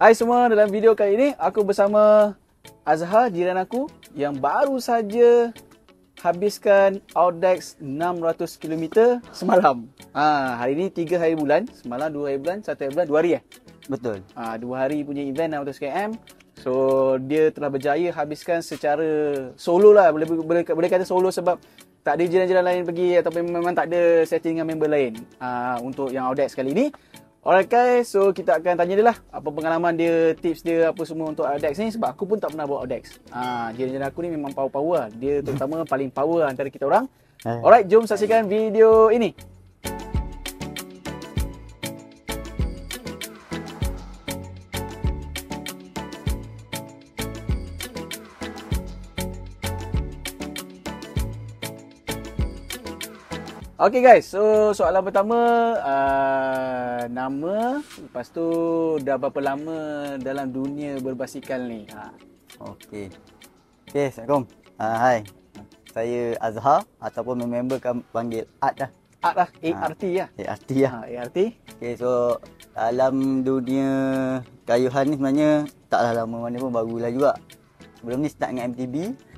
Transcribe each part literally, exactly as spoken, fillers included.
Hai semua, dalam video kali ini aku bersama Azhar, jiran aku yang baru saja habiskan Audax enam ratus kilometer semalam. Ha, hari ni tiga hari bulan, semalam dua hari bulan, satu hari bulan, dua hari eh? Betul. Ha, dua hari punya event enam ratus kilometer. So dia telah berjaya habiskan secara solo lah, boleh boleh, boleh kata solo sebab tak ada jiran-jiran lain pergi ataupun memang tak ada setting dengan member lain ha, untuk yang Audax kali ni. Alright guys, so kita akan tanya dia lah apa pengalaman dia, tips dia apa semua untuk Audax ni, sebab aku pun tak pernah bawa Audax. Ah, jiran-jiran aku ni memang power-power lah. Dia terutama paling power antara kita orang. Alright, jom saksikan video ini. Okay guys, so soalan pertama, uh, nama, lepas tu dah berapa lama dalam dunia berbasikal ni? Ha. Okey. Okey, Assalamualaikum. Uh, hai. Saya Azhar ataupun member kan panggil Art lah. Art lah, A R T lah. A R T lah. Ha, A R T. Okey, so dalam dunia kayuhan ni sebenarnya taklah lama mana pun, barulah juga. Sebelum ni start dengan M T B.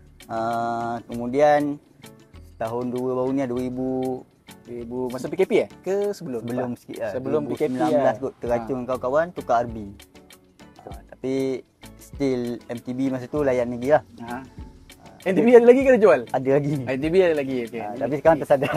Uh, kemudian tahun dua baru ni dua ribu masa P K P eh? Ke sebelum? Sebelum sikit lah. Sebelum P K P dua ribu sembilan belas lah. kot teracun ha. kawan-kawan tukar R B. Ha, tapi still M T B masa tu layan lagi lah. Ha. M T B ada lagi ke dia jual? Ada lagi. M T B ada lagi. Okay. Ha, tapi sekarang tersadar.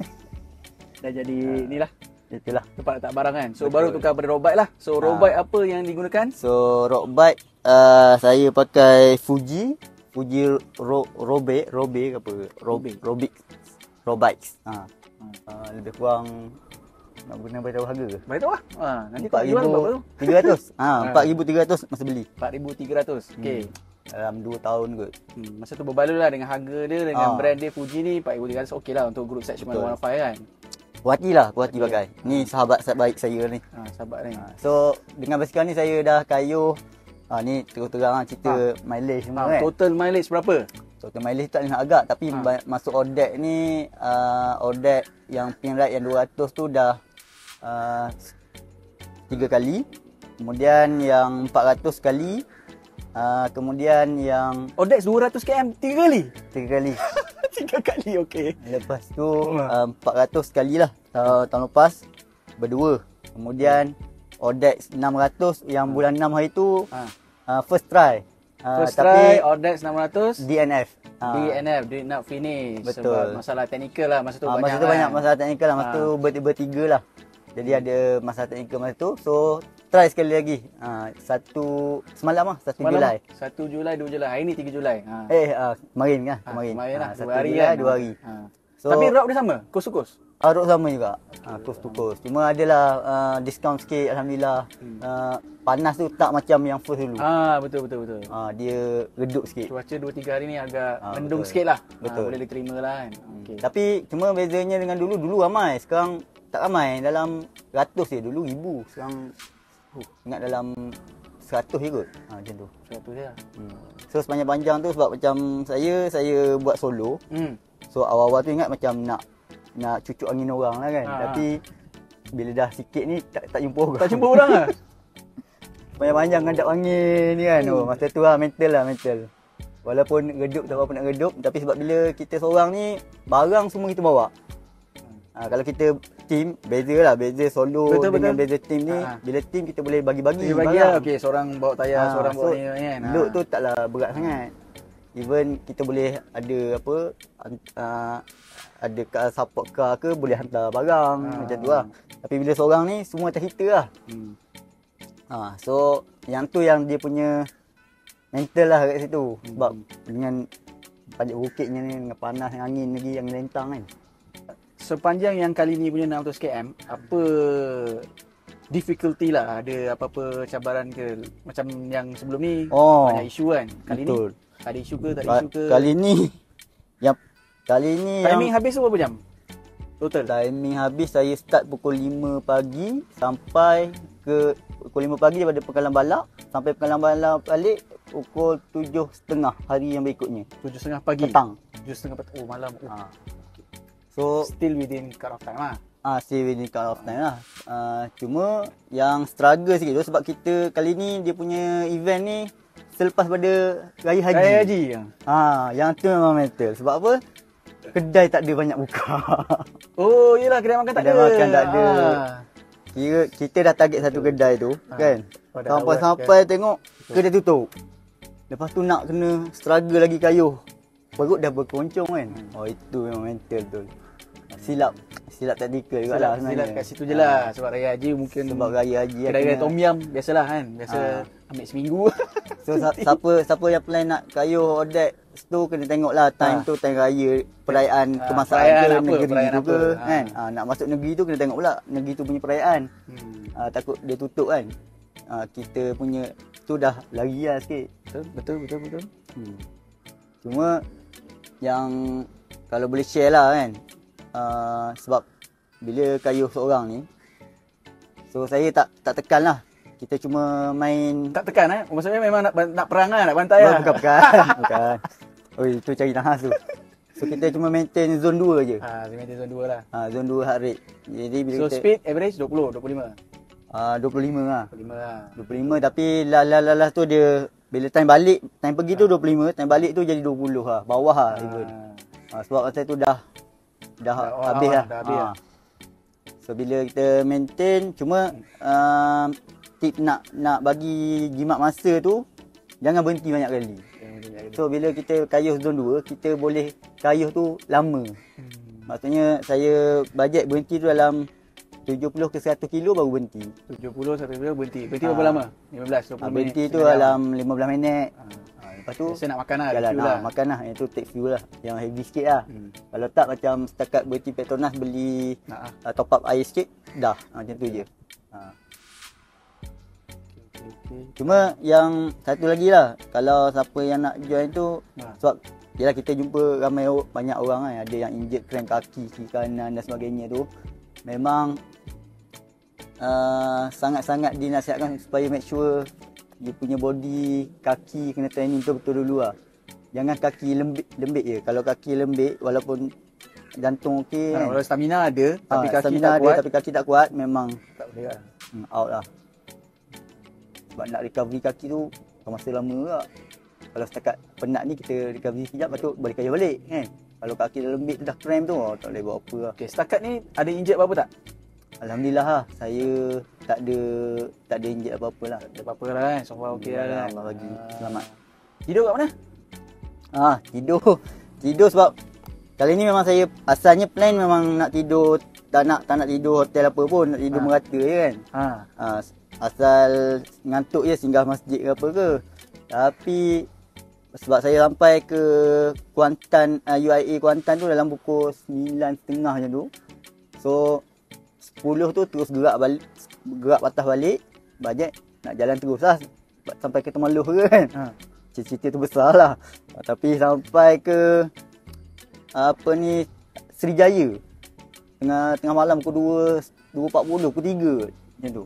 Dah jadi ha. ni lah. Itulah. Tempat letak barang kan. So Betul. baru tukar pada road bike lah. So road bike ha. apa yang digunakan? So road bike uh, saya pakai Fuji. Fuji ro, Robe, Robe ke apa? Robe, Robix. Road bikes. Ha. Uh, lebih kurang nak guna beritahu harga ke? Beritahu lah. Ha, nanti tak jual berapa tu? tiga ratus. Ha, empat ribu tiga ratus masa beli. empat ribu tiga ratus. Okey. Hmm. Dalam dua tahun kot. Hmm, masa tu berbaloi lah dengan harga dia, dengan ha. brand dia Fuji ni empat ribu tiga ratus okey lah untuk group section seratus lima kan. Puas hati lah, puas hati pakai. Ni sahabat baik saya ni. Ha, sahabat ni. Ha. So dengan basikal ni saya dah kayuh. Ha, ni terus-terang lah cerita ha. mileage semua ha, kan. Total mileage berapa? Total mileage tak nak agak, tapi ha. masuk Audax ni uh, Audax yang pin ride yang dua ratus tu dah uh, tiga kali. Kemudian yang empat ratus kali. Uh, kemudian yang Audax dua ratus kilometer tiga kali. tiga kali. tiga kali okey. Lepas tu uh, empat ratus kali lah uh, tahun lepas berdua. Kemudian Audax enam ratus yang bulan enam hari tu ha. uh, first try. Uh, First try tapi Audax enam ratus D N F. D N F, did not finish. Betul. Sebab masalah teknikal lah masa tu ha, banyak. Masa tu kan? banyak masalah teknikal lah. Masa ha. tu ber- bertiga lah. Jadi hmm. ada masalah teknikal masa tu. So try sekali lagi. Ha, satu semalam lah, satu semalam Julai. satu Julai, dua Julai. Hari ni tiga Julai. Ha. Eh, uh, kemarin kan? Ha, Kemarin. kemarin lah. Ha, Dua satu hari Julai, kan. dua hari. Ha. So, tapi route dia sama? Coast to coast? Ah, route sama juga. Ha, coast to coast. Cuma adalah uh, diskaun sikit Alhamdulillah. Hmm. Uh, panas tu tak macam yang first dulu. Ah, betul betul betul. Ah, dia redup sikit. Cuaca dua tiga hari ni agak ah, mendung betul. sikit lah. Betul. Ah, boleh diterima lah kan. Okay. Tapi cuma bezanya dengan dulu, dulu ramai. Sekarang tak ramai. Dalam ratus je. Dulu ribu. Sekarang uh, ingat dalam seratus je kot. Ha, macam tu. Seratus je lah. Hmm. So sepanjang-panjang tu sebab macam saya, saya buat solo. Hmm. So awal-awal tu ingat macam nak nak cucuk angin orang lah kan. Ha. Tapi bila dah sikit ni tak, tak jumpa orang. Tak jumpa orang lah? Panjang-panjang ngadap angin ni kan. Oh, masa tu lah mental lah mental. Walaupun redup tak apa nak redup, tapi sebab bila kita seorang ni barang semua kita bawa. Ha, kalau kita team beza lah, beza solo betul, dengan betul. beza team ni. Ha. Bila team kita boleh bagi-bagi. Bagi lah. Okey, seorang bawa tayar, ha, seorang so, bawa ni kan. Load tu taklah berat ha. sangat. Even kita boleh ada apa uh, ada car support car ke boleh hantar barang ha. macam tu lah. Tapi bila seorang ni semua terhita lah. Hmm. Ha, so yang tu yang dia punya mental lah kat situ. Hmm. Sebab dengan panjat bukitnya ni dengan panas dengan angin lagi yang lentang kan. Sepanjang yang kali ni punya enam ratus kilometer, apa difficulty lah? Ada apa-apa cabaran ke? Macam yang sebelum ni oh, banyak isu kan. Kali betul. ni ada isu ke tak ada isu ke? Kali ni yang kali ni timing yang, habis tu berapa jam? Total timing habis saya start pukul lima pagi sampai ke pukul lima pagi daripada Pengkalan Balak sampai Pengkalan Balak balik pukul tujuh tiga puluh hari yang berikutnya. tujuh tiga puluh pagi. Petang. tujuh tiga puluh petang. Oh malam. Oh. Ha. So still within cut off time lah. Ah, still within cut off time lah. Uh, cuma yang struggle sikit tu sebab kita kali ni dia punya event ni selepas pada Raya Haji. Raya Haji. Ha, yang tu memang mental. Sebab apa? Kedai tak ada banyak buka. Oh, yelah kedai makan tak kedai ada. makan tak ada. Ah. Kira kita dah target satu kedai tu, Ha. kan? Oh, dah Sampai-sampai awal, tengok kedai tutup. Lepas tu nak kena struggle lagi kayuh. Perut dah berkeroncong kan. Hmm. Oh, itu memang mental betul. Silap silap taktikal juga lah Silap, sebenarnya. silap kat situ je lah. Sebab Raya Haji mungkin Sebab Raya Haji kedai-kedai kena- tom yum biasalah kan. Biasa Ah. ambil seminggu. So sa- siapa siapa yang plan nak kayuh odek tu kena tengok lah time Ah. tu time raya perayaan Ah, kemasaan perayaan ke apa, negeri perayaan tu apa. ke Ah. kan. Ah, nak masuk negeri tu kena tengok pula negeri tu punya perayaan. Hmm. Ah, takut dia tutup kan. Ah, kita punya tu dah lari lah sikit. Betul, betul, betul, betul. Hmm. Cuma yang kalau boleh share lah kan. Uh, sebab bila kayuh seorang ni, so saya tak tak tekan lah. Kita cuma main. Tak tekan eh. Maksudnya memang nak nak perang lah, nak bantai Oh, lah. bukan bukan. bukan. Oh, itu cari nahas tu. So kita cuma maintain zone dua je. Ha, segmen zone dua lah. Ha, zone dua heart rate. Jadi bila So kita speed average dua puluh, dua puluh lima. uh, dua puluh lima lah. dua puluh lima lah. dua puluh lima tapi lah lah lah, lah tu dia bila time balik, time pergi tu dua puluh lima, time balik tu jadi dua puluh lah. Bawah lah even. Ha. Ha, sebab masa tu dah dah, Dah, oh, habis ah, lah. dah habis Ha. lah. So bila kita maintain cuma uh, tip nak nak bagi jimat masa tu jangan berhenti banyak kali. So bila kita kayuh zone dua, kita boleh kayuh tu lama. Hmm. Maksudnya saya bajet berhenti tu dalam tujuh puluh ke seratus kilo baru berhenti. tujuh puluh sampai berhenti. Berhenti Ah. berapa lama? lima belas, dua Ha, puluh berhenti minit. tu setengah jam. dalam lima belas minit. Ha. Ha, lepas tu Biasa nak makan lah, jalan review lah. lah. Makan lah. Yang tu take fuel lah. Yang heavy sikit lah. Hmm. Kalau tak macam setakat berhenti Petronas beli Nak ah. uh, top up air sikit, dah. Ha, macam tu je. Ha. Okey, okey. Cuma yang satu lagi lah. Kalau siapa yang nak join tu, Ha. sebab yelah kita jumpa ramai o- banyak orang kan. Ada yang injet crank kaki, kiri kanan dan sebagainya tu. Memang uh, sangat-sangat dinasihatkan supaya make sure dia punya body, kaki kena training betul-betul dulu lah. Jangan kaki lembik, lembik je. Kalau kaki lembik, walaupun jantung okey Ha, kan. kalau stamina ada tapi Ah, kaki stamina tak ada, kuat, tapi kaki tak kuat, memang tak boleh lah. hmm, out lah. Sebab nak recovery kaki tu masa lama juga. Kalau setakat penat ni kita recovery sekejap, lepas tu balik kaya balik kan. Kalau kaki dah lembik tu dah cramp tu, oh, tak boleh buat apa lah. Okey, setakat ni ada injet apa-apa tak? Alhamdulillah lah, saya tak ada tak ada injet apa-apa lah. Tak ada apa-apa lah kan. So far okey lah kan. Allah bagi Ah. selamat. Tidur kat mana? Ah, tidur. Tidur sebab kali ni memang saya asalnya plan memang nak tidur, tak nak tak nak tidur hotel apa pun, nak tidur Ha. merata je kan. Ha. Ah, asal ngantuk je singgah masjid ke apa ke. Tapi sebab saya sampai ke Kuantan, uh, U I A Kuantan tu dalam pukul sembilan tiga puluh macam tu. So sepuluh tu terus gerak balik, gerak patah balik, bajet nak jalan terus lah sampai ke Temerloh ke kan. Ha. Cerita tu besar lah. Ah, tapi sampai ke apa ni Srijaya tengah tengah malam pukul dua, dua empat puluh, pukul tiga macam tu.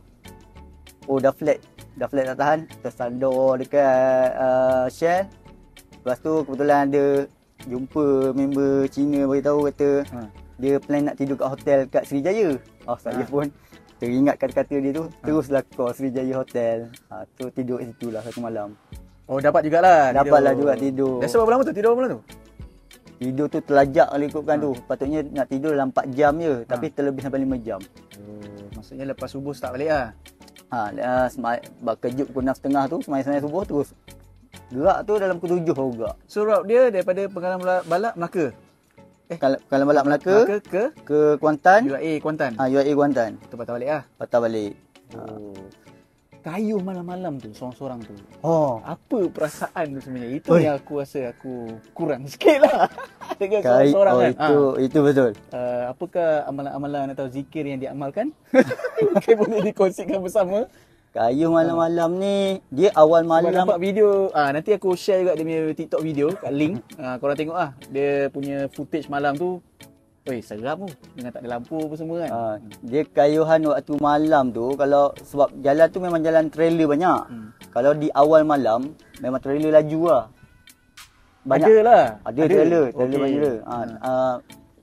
Oh dah flat, dah flat tak tahan, tersandar dekat uh, Shell. Lepas tu kebetulan ada jumpa member Cina beritahu kata Ha. dia plan nak tidur kat hotel kat Srijaya. Oh saya Ha. pun teringat kata-kata dia tu, teruslah call Srijaya Hotel. Ha, tu tidur kat situ lah satu malam. Oh, dapat jugalah. Dapatlah juga tidur. Biasa berapa lama tu? Tidur berapa lama tu? Tidur tu terlajak kalau ikutkan Ha. tu. Patutnya nak tidur dalam empat jam je, tapi terlebih sampai lima jam. Oh, maksudnya lepas subuh start balik lah. Ha, uh, semai berkejut pukul enam tiga puluh tu, semai-semai subuh terus gerak tu dalam pukul tujuh baru gerak. So route dia daripada Penggalan Balak- Balak Melaka. Eh, Kalau kalau balak Melaka Melaka ke ke Kuantan, U I A Kuantan. ha, U I A Kuantan, Kita patah balik lah. patah balik. Oh. Kayuh malam-malam tu, seorang-seorang tu. Oh, Apa perasaan tu sebenarnya? Itu Oi. yang aku rasa aku kurang sikit lah. Dengan kai, seorang-seorang oh kan. itu itu betul. Uh, apakah amalan-amalan atau zikir yang diamalkan? Mungkin boleh dikongsikan bersama. Kayuh malam-malam ni dia awal Sebab malam. nampak video, ah nanti aku share juga dia punya TikTok video kat link. Ah korang tengok ah dia punya footage malam tu. Oi, seram tu. Dengan tak ada lampu apa semua kan. Ha, dia kayuhan waktu malam tu kalau sebab jalan tu memang jalan trailer banyak. Hmm. Kalau di awal malam memang trailer laju lah. Ada lah. Ada trailer, trailer Okey. banyak trailer. Ha, Hmm. uh,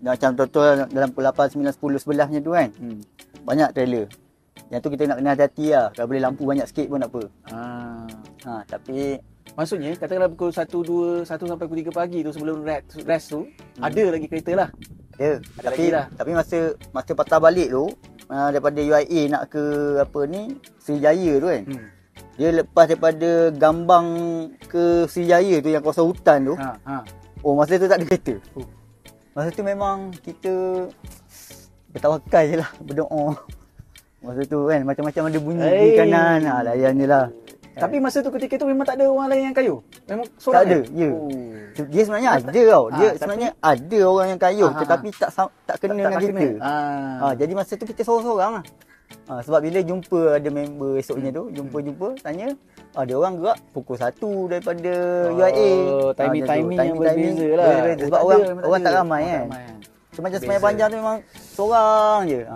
macam total dalam pukul lapan, sembilan, sepuluh, sebelas-nya tu kan. Hmm. Banyak trailer. Yang tu kita nak kena hati-hati lah. Kalau boleh lampu banyak sikit pun tak apa. Ah. Ha, tapi Maksudnya katakanlah pukul satu, dua, satu sampai pukul tiga pagi tu sebelum rest, rest tu hmm. ada lagi kereta lah. ya, Ada tapi lagi lah. tapi masa masa patah balik tu uh, daripada U I A nak ke apa ni Srijaya tu kan. Hmm. Dia lepas daripada Gambang ke Srijaya tu yang kawasan hutan tu. Ha, ha. Oh masa tu tak ada kereta. Oh. Masa tu memang kita bertawakal je lah, berdoa. Masa tu kan macam-macam ada bunyi hey. di kanan. Ha, layan je lah. Tapi masa tu ketika tu memang tak ada orang lain yang kayu? Memang seorang Tak ada, je? ya. Oh. Dia sebenarnya ada tau. Dia Ah, sebenarnya ada orang yang kayuh Ah, ah, tetapi tak sam- tak kena Tak- dengan tak kita. kena. Ah. Ha, jadi masa tu kita seorang-seorang lah. Ha, sebab bila jumpa ada member esoknya tu, jumpa-jumpa tanya, ada orang gerak pukul satu daripada U I A. Oh, timing-timing yang berbeza lah. berbeza. Oh, Sebab tak orang ada, memang orang tak tak ada. ramai Orang kan. tak ramai. So, macam Beza. semayang panjang tu memang seorang je. Ha.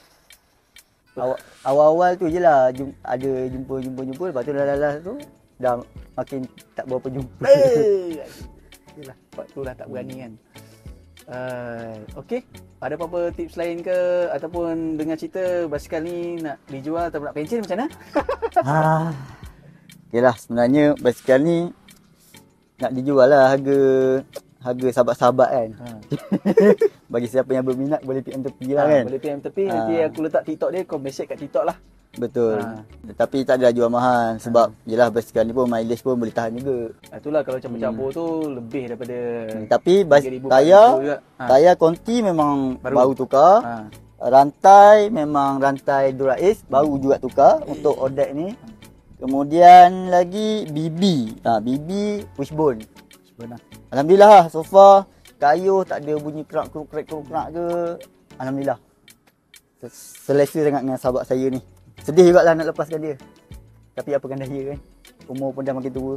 Awal- Awal-awal tu je lah jum, ada jumpa-jumpa-jumpa. Lepas tu dah lalas tu dah makin tak berapa jumpa. Eh, Yalah, sebab tu lah tak berani kan. Uh, Okey, ada apa-apa tips lain ke ataupun dengar cerita basikal ni nak dijual atau nak pencen macam mana? ha. Yalah sebenarnya basikal ni nak dijual lah harga harga sahabat-sahabat kan. Ha. Bagi siapa yang berminat boleh P M tepi lah Ha, kan. boleh P M tepi, Ha. nanti aku letak TikTok dia, kau message kat TikTok lah. Betul. Ha. Tapi tak adalah jual mahal sebab yalah basikal ni pun mileage pun boleh tahan juga. Ha, itulah kalau campur-campur tu lebih daripada Hmm, Tapi bas, tiga ribu, tayar empat ribu juga. Ha. tayar konti memang Baru. baru, tukar. Ha. Rantai memang rantai Dura-Ace baru juga tukar untuk Odex ni. Kemudian lagi B B. Ha, B B wishbone. Sebenarnya. Alhamdulillah lah, so far kayu tak ada bunyi kerak keruk kerak keruk kerak ke. Alhamdulillah. Selesa sangat dengan sahabat saya ni. Sedih juga lah nak lepaskan dia. Tapi apakan daya kan. Umur pun dah makin tua.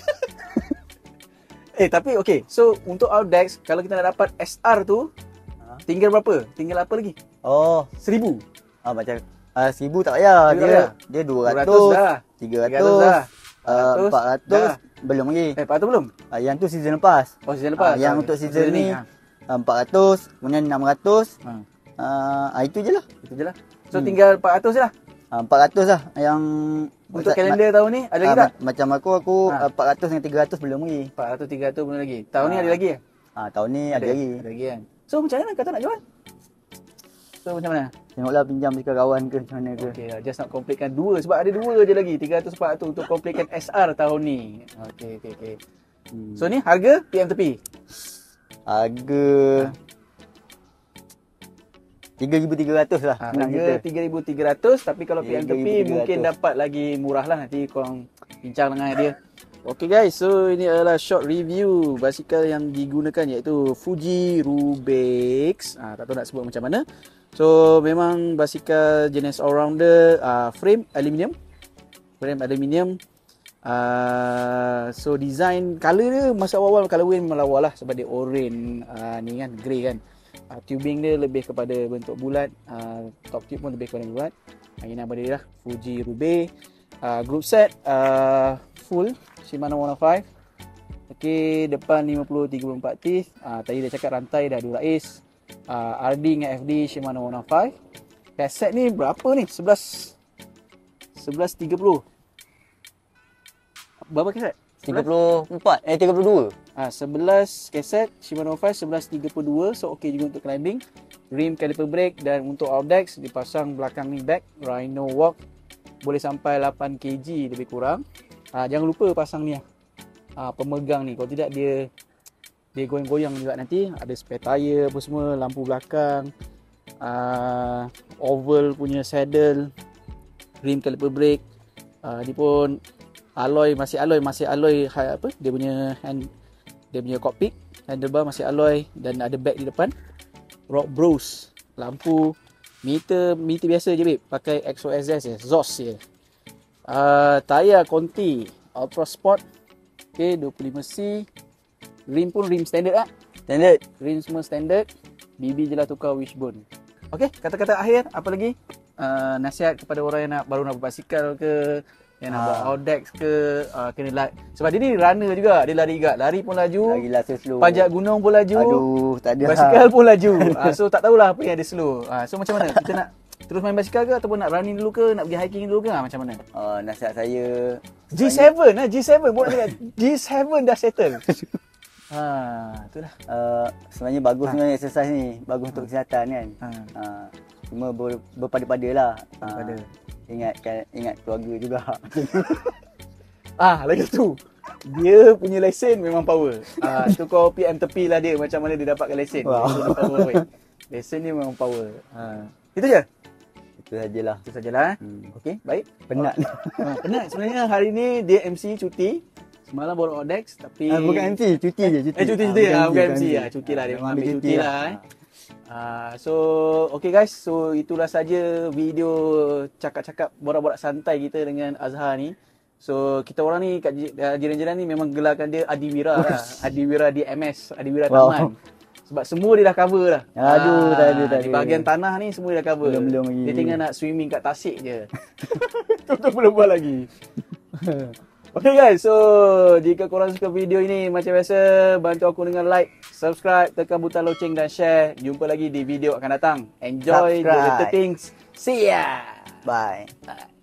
Eh tapi okey, so untuk Audax kalau kita nak dapat S R tu Ha? tinggal berapa? Tinggal apa lagi? Oh, Seribu. ah macam ah seribu tak payah. Seribu tak Dia payah? dia dua dua ratus ratus, dah. tiga tiga ratus ratus, dah. ah, empat ratus dah. belum lagi. Eh, lepas tu belum? Ah, yang tu season lepas. Oh, season lepas. Ah, yang Oh, untuk season season ni ha. ah, empat ratus, kemudian enam ratus. Ha. Ah, itu je lah. Itu je lah. So Hmm. tinggal empat ratus je lah. Ah, empat ratus lah yang Untuk ma- kalender tahun ni ada lagi ah, tak? ma- macam aku aku Ha. ah, empat ratus dengan tiga ratus belum lagi. empat ratus, tiga ratus belum lagi. Tahun ni Ah. ada lagi eh? Ah, tahun ni ada, lagi. Ada lagi kan. So macam mana kata nak jual? So macam mana? Tengoklah pinjam dekat kawan ke macam mana ke. Okey, just nak completekan dua sebab ada dua je lagi tiga ratus empat ratus untuk completekan S R tahun ni. Okey okey okey. Hmm. So ni harga P M tepi. Harga tiga ribu tiga ratus lah. Ha, senang harga kita. tiga ribu tiga ratus tapi kalau P M tepi tiga ribu tiga ratus. mungkin dapat lagi murah lah, nanti korang bincang dengan dia. Okey guys, so ini adalah short review basikal yang digunakan iaitu Fuji Rubix. Ah, tak tahu nak sebut macam mana. So memang basikal jenis all-rounder, uh, frame aluminium. Frame aluminium. Uh, so design color dia masa awal-awal colorway memang lawa lah sebab dia orange, uh, ni kan grey kan. Uh, tubing dia lebih kepada bentuk bulat, uh, top tube pun lebih kepada bulat. Uh, ini nama dia lah, Fuji Rubix. Uh, group set uh, full Shimano seratus lima. Okey, depan lima puluh tiga puluh empat teeth. Uh, tadi dia cakap rantai dah Dura-Ace. Uh, R D dengan F D Shimano seratus lima. Kaset ni berapa ni? sebelas sebelas tiga puluh. Berapa kaset? tiga puluh empat eh tiga puluh dua. Ah, sebelas kaset Shimano seratus lima, sebelas tiga puluh dua. So okey juga untuk climbing. Rim caliper brake dan untuk Audax dipasang belakang ni back Rhino Walk. Boleh sampai lapan kilogram lebih kurang. Ah, jangan lupa pasang ni ah. Ah, pemegang ni. Kalau tidak dia dia goyang-goyang juga nanti. Ada spare tire apa semua, lampu belakang. Ah, oval punya saddle, rim caliper brake. Ah, ni pun alloy masih alloy masih alloy apa? Dia punya hand dia punya cockpit, handlebar masih alloy dan ada bag di depan. Rock bros, lampu, meter meter biasa je babe, pakai X O S S je, exhaust je. Uh, tayar Conti Ultra Sport. Okey, dua puluh lima C. Rim pun rim standard ah. Standard. Rim semua standard. B B je lah tukar wishbone. Okey, kata-kata akhir apa lagi? Uh, nasihat kepada orang yang nak baru nak berbasikal ke yang nak Ah. buat Audex ke, uh, kena lari. Sebab dia ni runner juga, dia lari juga. Lari pun laju, Lagilah so slow. panjat gunung pun laju, Aduh, tak ada. basikal pun laju. uh, so tak tahulah apa yang dia slow. Uh, so macam mana? Kita nak terus main basikal ke ataupun nak running dulu ke, nak pergi hiking dulu ke? Uh, macam mana? Uh, nasihat saya G seven lah, G seven. Buat cakap G seven dah settle. Ha, itulah. uh, sebenarnya bagus sebenarnya exercise ni, bagus untuk kesihatan kan. Ha. Uh, cuma ber, berpada-padalah. Berpada. Uh, ingatkan ingat keluarga juga. Ah, lagi tu. Dia punya lesen memang power. Ah, tu kau P M tepi lah dia macam mana dia dapatkan lesen. Wow. Dia power weh. Lesen dia memang power. Ha. Itu je. Itu sajalah. Itu sajalah. Hmm. Okey, baik. Penat. Ha, penat sebenarnya hari ni dia M C cuti. Semalam baru Audex tapi Ah, bukan M C, cuti je, cuti. Eh cuti cuti ah, bukan M C ah, cuti lah dia Memang ambil dia cuti lah eh. Ah, so okay guys, so itulah saja video cakap-cakap borak-borak santai kita dengan Azhar ni. So kita orang ni kat ji- ah, jiran-jiran ni memang gelarkan dia Adiwira lah. Adiwira D M S, Adiwira Wow. Taman. Sebab semua dia dah cover dah. Aduh, tak ada, tak Di ada. bahagian tanah ni semua dia dah cover. Belum-belum lagi. Dia tinggal nak swimming kat tasik je. Tutup belum buat lagi. Okay guys, so jika korang suka video ini macam biasa, bantu aku dengan like, subscribe, tekan butang loceng dan share. Jumpa lagi di video akan datang. Enjoy the Subscribe. little things. See ya. Bye. Bye.